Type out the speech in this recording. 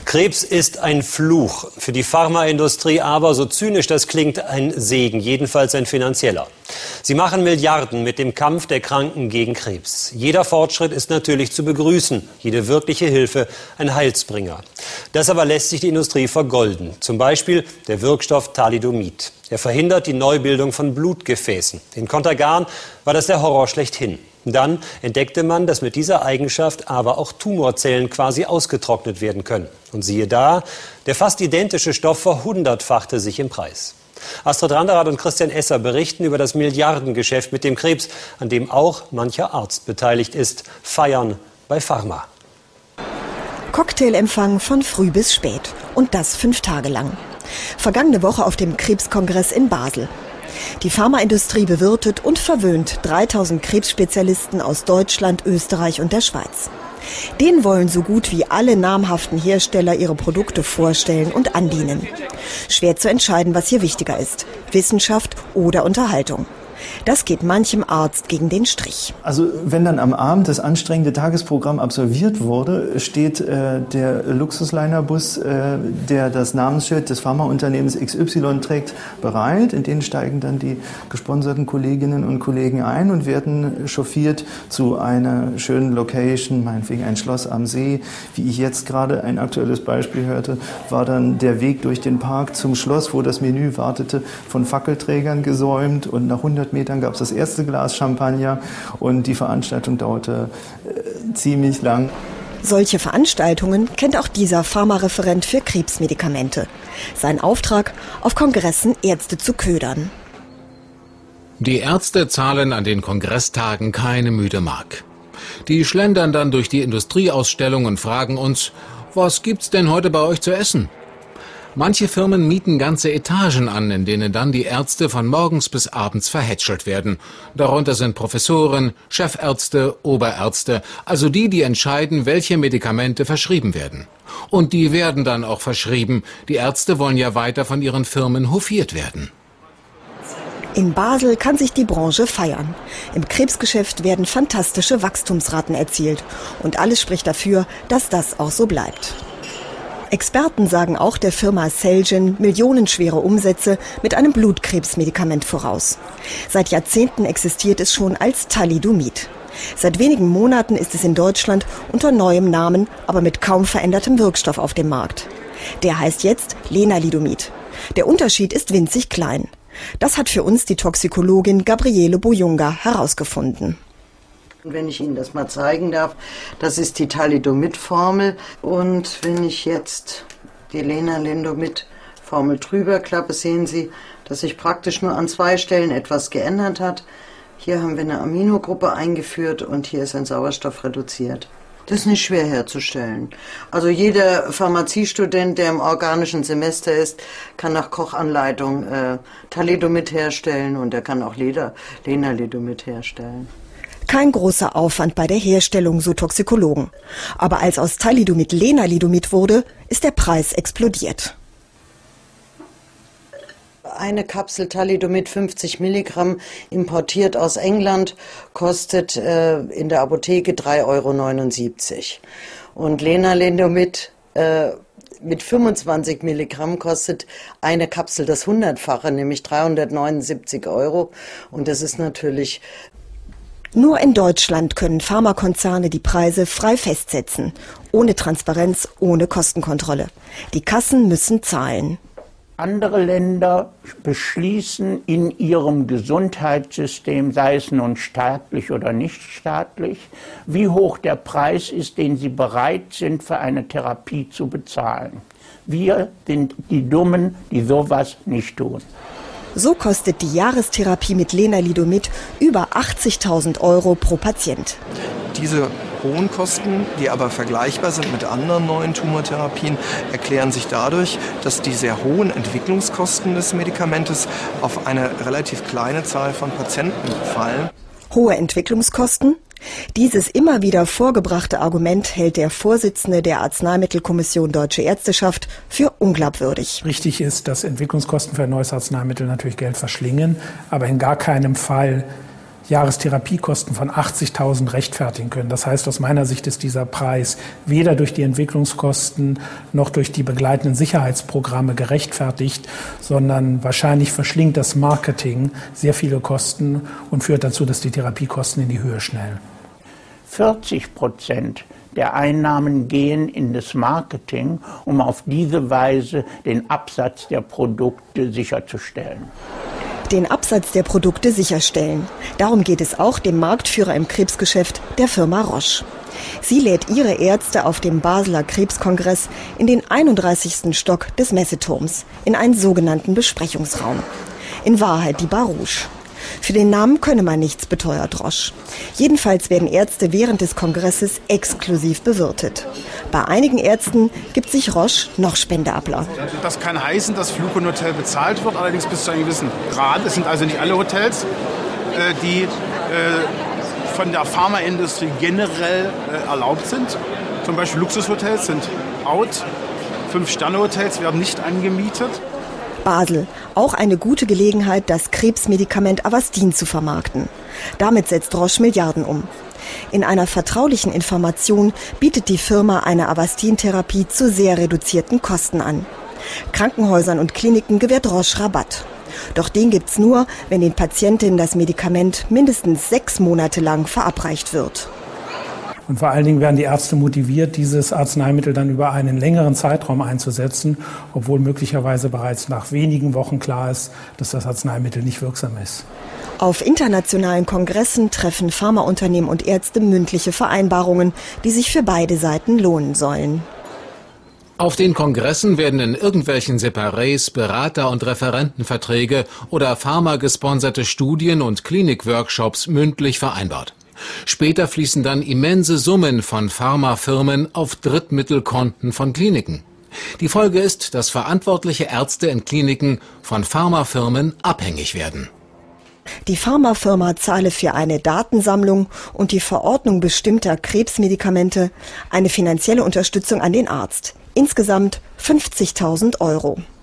Krebs ist ein Fluch, für die Pharmaindustrie aber, so zynisch das klingt, ein Segen, jedenfalls ein finanzieller. Sie machen Milliarden mit dem Kampf der Kranken gegen Krebs. Jeder Fortschritt ist natürlich zu begrüßen, jede wirkliche Hilfe ein Heilsbringer. Das aber lässt sich die Industrie vergolden, zum Beispiel der Wirkstoff Thalidomid. Er verhindert die Neubildung von Blutgefäßen. In Contergan war das der Horror schlechthin. Dann entdeckte man, dass mit dieser Eigenschaft aber auch Tumorzellen quasi ausgetrocknet werden können. Und siehe da, der fast identische Stoff verhundertfachte sich im Preis. Astrid Randerath und Christian Esser berichten über das Milliardengeschäft mit dem Krebs, an dem auch mancher Arzt beteiligt ist. Feiern bei Pharma. Cocktailempfang von früh bis spät. Und das 5 Tage lang. Vergangene Woche auf dem Krebskongress in Basel. Die Pharmaindustrie bewirtet und verwöhnt 3000 Krebsspezialisten aus Deutschland, Österreich und der Schweiz. Denen wollen so gut wie alle namhaften Hersteller ihre Produkte vorstellen und andienen. Schwer zu entscheiden, was hier wichtiger ist: Wissenschaft oder Unterhaltung. Das geht manchem Arzt gegen den Strich. Also wenn dann am Abend das anstrengende Tagesprogramm absolviert wurde, steht der Luxuslinerbus, der das Namensschild des Pharmaunternehmens XY trägt, bereit. In den steigen dann die gesponserten Kolleginnen und Kollegen ein und werden chauffiert zu einer schönen Location, meinetwegen ein Schloss am See. Wie ich jetzt gerade ein aktuelles Beispiel hörte, war dann der Weg durch den Park zum Schloss, wo das Menü wartete, von Fackelträgern gesäumt, und nach 100 Metern gab es das erste Glas Champagner und die Veranstaltung dauerte ziemlich lang. Solche Veranstaltungen kennt auch dieser Pharmareferent für Krebsmedikamente. Sein Auftrag: auf Kongressen Ärzte zu ködern. Die Ärzte zahlen an den Kongresstagen keine müde Mark. Die schlendern dann durch die Industrieausstellung und fragen uns: Was gibt's denn heute bei euch zu essen? Manche Firmen mieten ganze Etagen an, in denen dann die Ärzte von morgens bis abends verhätschelt werden. Darunter sind Professoren, Chefärzte, Oberärzte, also die entscheiden, welche Medikamente verschrieben werden. Und die werden dann auch verschrieben. Die Ärzte wollen ja weiter von ihren Firmen hofiert werden. In Basel kann sich die Branche feiern. Im Krebsgeschäft werden fantastische Wachstumsraten erzielt. Und alles spricht dafür, dass das auch so bleibt. Experten sagen auch der Firma Celgen millionenschwere Umsätze mit einem Blutkrebsmedikament voraus. Seit Jahrzehnten existiert es schon als Thalidomid. Seit wenigen Monaten ist es in Deutschland unter neuem Namen, aber mit kaum verändertem Wirkstoff auf dem Markt. Der heißt jetzt Lenalidomid. Der Unterschied ist winzig klein. Das hat für uns die Toxikologin Gabriele Bojunga herausgefunden. Wenn ich Ihnen das mal zeigen darf, das ist die Thalidomid-Formel. Und wenn ich jetzt die Lenalidomid-Formel drüber klappe, sehen Sie, dass sich praktisch nur an 2 Stellen etwas geändert hat. Hier haben wir eine Aminogruppe eingeführt und hier ist ein Sauerstoff reduziert. Das ist nicht schwer herzustellen. Also jeder Pharmaziestudent, der im organischen Semester ist, kann nach Kochanleitung Thalidomid herstellen, und er kann auch Lenalidomid herstellen. Kein großer Aufwand bei der Herstellung, so Toxikologen. Aber als aus Thalidomid Lenalidomid wurde, ist der Preis explodiert. Eine Kapsel Thalidomid 50 Milligramm, importiert aus England, kostet in der Apotheke 3,79 €. Und Lenalidomid mit 25 Milligramm kostet eine Kapsel das 100-fache, nämlich 379 €. Und das ist natürlich... Nur in Deutschland können Pharmakonzerne die Preise frei festsetzen. Ohne Transparenz, ohne Kostenkontrolle. Die Kassen müssen zahlen. Andere Länder beschließen in ihrem Gesundheitssystem, sei es nun staatlich oder nicht staatlich, wie hoch der Preis ist, den sie bereit sind, für eine Therapie zu bezahlen. Wir sind die Dummen, die sowas nicht tun. So kostet die Jahrestherapie mit Lenalidomid über 80.000 € pro Patient. Diese hohen Kosten, die aber vergleichbar sind mit anderen neuen Tumortherapien, erklären sich dadurch, dass die sehr hohen Entwicklungskosten des Medikamentes auf eine relativ kleine Zahl von Patienten fallen. Hohe Entwicklungskosten? Dieses immer wieder vorgebrachte Argument hält der Vorsitzende der Arzneimittelkommission Deutsche Ärzteschaft für unglaubwürdig. Richtig ist, dass Entwicklungskosten für ein neues Arzneimittel natürlich Geld verschlingen, aber in gar keinem Fall Jahrestherapiekosten von 80.000 rechtfertigen können. Das heißt, aus meiner Sicht ist dieser Preis weder durch die Entwicklungskosten noch durch die begleitenden Sicherheitsprogramme gerechtfertigt, sondern wahrscheinlich verschlingt das Marketing sehr viele Kosten und führt dazu, dass die Therapiekosten in die Höhe schnellen. 40% der Einnahmen gehen in das Marketing, um auf diese Weise den Absatz der Produkte sicherzustellen. Den Absatz der Produkte sicherstellen. Darum geht es auch dem Marktführer im Krebsgeschäft, der Firma Roche. Sie lädt ihre Ärzte auf dem Basler Krebskongress in den 31. Stock des Messeturms, in einen sogenannten Besprechungsraum. In Wahrheit die Bar Rouge. Für den Namen könne man nichts, beteuert Roche. Jedenfalls werden Ärzte während des Kongresses exklusiv bewirtet. Bei einigen Ärzten gibt sich Roche noch Spendeabler. Das kann heißen, dass Flug und Hotel bezahlt wird, allerdings bis zu einem gewissen Grad. Es sind also nicht alle Hotels, die von der Pharmaindustrie generell erlaubt sind. Zum Beispiel Luxushotels sind out. 5-Sterne-Hotels werden nicht angemietet. Basel, auch eine gute Gelegenheit, das Krebsmedikament Avastin zu vermarkten. Damit setzt Roche Milliarden um. In einer vertraulichen Information bietet die Firma eine Avastin-Therapie zu sehr reduzierten Kosten an. Krankenhäusern und Kliniken gewährt Roche Rabatt. Doch den gibt's nur, wenn den Patientinnen das Medikament mindestens 6 Monate lang verabreicht wird. Und vor allen Dingen werden die Ärzte motiviert, dieses Arzneimittel dann über einen längeren Zeitraum einzusetzen, obwohl möglicherweise bereits nach wenigen Wochen klar ist, dass das Arzneimittel nicht wirksam ist. Auf internationalen Kongressen treffen Pharmaunternehmen und Ärzte mündliche Vereinbarungen, die sich für beide Seiten lohnen sollen. Auf den Kongressen werden in irgendwelchen Separés Berater- und Referentenverträge oder pharmagesponserte Studien- und Klinikworkshops mündlich vereinbart. Später fließen dann immense Summen von Pharmafirmen auf Drittmittelkonten von Kliniken. Die Folge ist, dass verantwortliche Ärzte in Kliniken von Pharmafirmen abhängig werden. Die Pharmafirma zahle für eine Datensammlung und die Verordnung bestimmter Krebsmedikamente eine finanzielle Unterstützung an den Arzt. Insgesamt 50.000 €.